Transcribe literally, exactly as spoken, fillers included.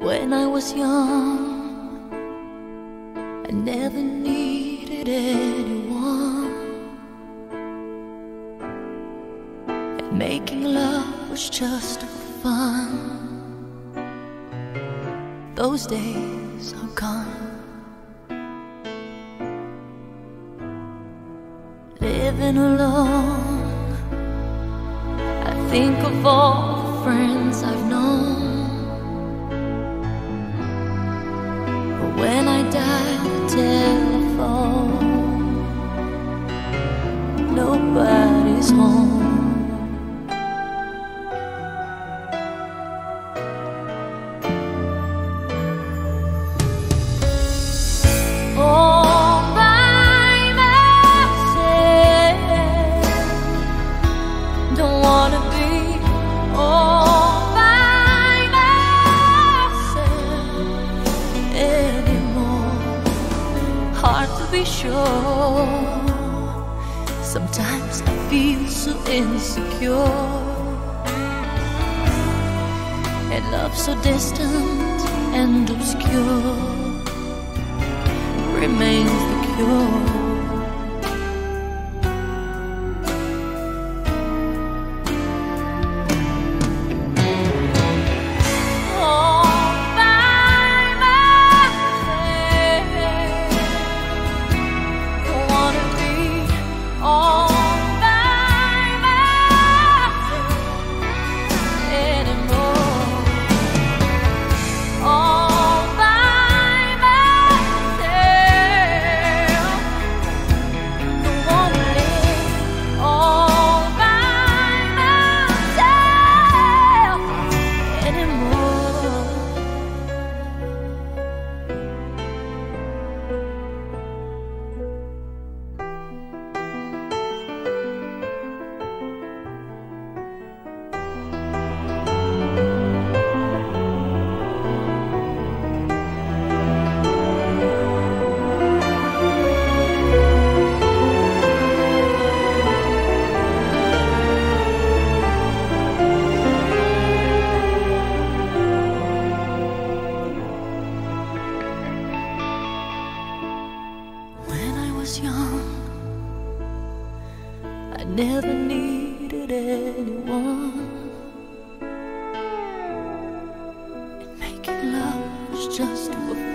When I was young, I never needed anyone, and making love was just for fun. Those days are gone. Living alone, I think of all the friends I've known. But when I dial the telephone, nobody's home. Be sure, sometimes I feel so insecure, and love so distant and obscure remains the cure. Young, I never needed anyone, and making love was just for fun.